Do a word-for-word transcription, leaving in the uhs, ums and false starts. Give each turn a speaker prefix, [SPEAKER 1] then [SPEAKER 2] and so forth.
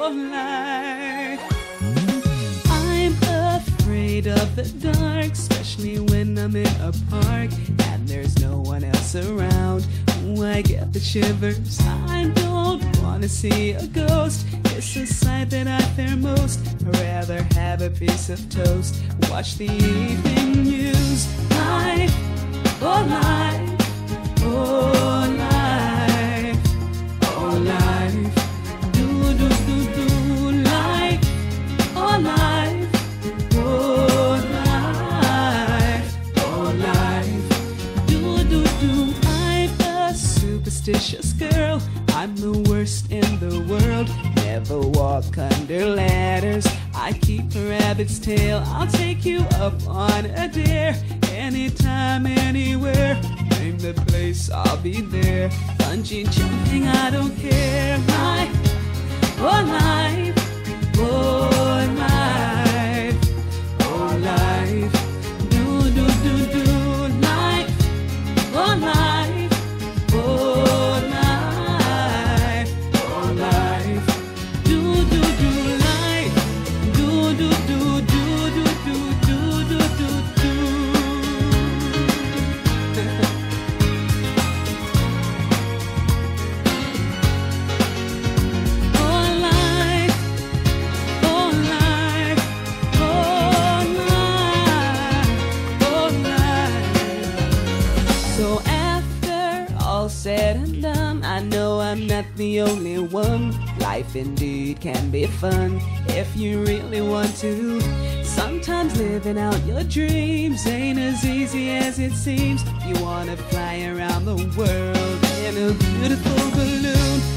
[SPEAKER 1] oh life. I'm afraid of the dark, especially when I'm in a park and there's no one else around. Ooh, I get the shivers. I don't wanna see a ghost. It's a sight that I fear most. I'd rather have a piece of toast, watch the evening news. Life, oh life, oh life, oh life. Do do do do life, oh life, oh life, oh life. Do do do. I'm a superstitious girl. I'm the worst in the world. Never walk under ladders. I keep a rabbit's tail. I'll take you up on a dare. Anytime, anywhere. Name the place, I'll be there. Bungee jumping, I don't care. Life, oh life, oh life, oh life. Do do do do life, oh life, oh life, oh life. Do do do life, do do do do do do do do do do. Oh life, oh life, oh life, oh life. So after all said and done, I know I'm not the only one. Life indeed can be fun if you really want to. Sometimes living out your dreams ain't as easy as it seems. You wanna fly around the world in a beautiful balloon.